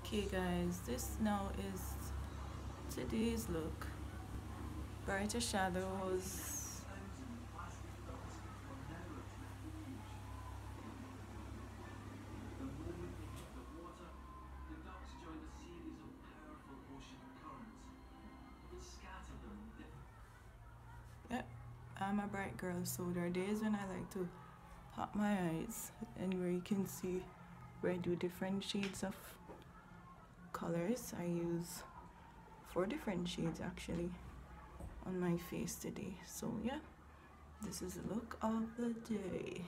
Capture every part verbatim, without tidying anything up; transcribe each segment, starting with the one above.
Okay guys, this now is today's look. Brighter shadows. Yep, I'm a bright girl, so there are days when I like to pop my eyes, and where you can see where I do different shades of colors. I use four different shades actually on my face today. So yeah, this is the look of the day.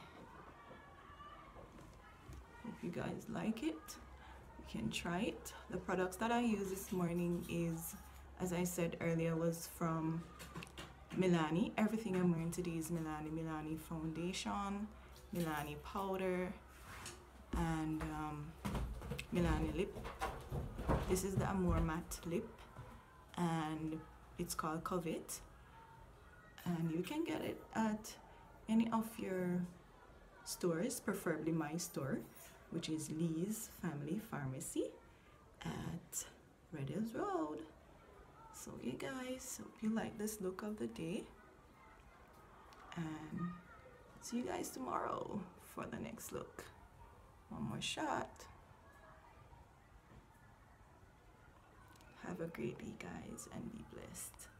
Hope you guys like it. You can try it. The products that I used this morning is, as I said earlier, was from Milani. Everything I'm wearing today is Milani. Milani foundation, Milani powder, and um, Milani lip. This is the Amore Matte lip, and it's called Covet, and you can get it at any of your stores, preferably my store, which is Lee's Family Pharmacy at Red Hills Road. So you guys, hope you like this look of the day, and see you guys tomorrow for the next look. One more shot. Have a great day guys, and be blessed.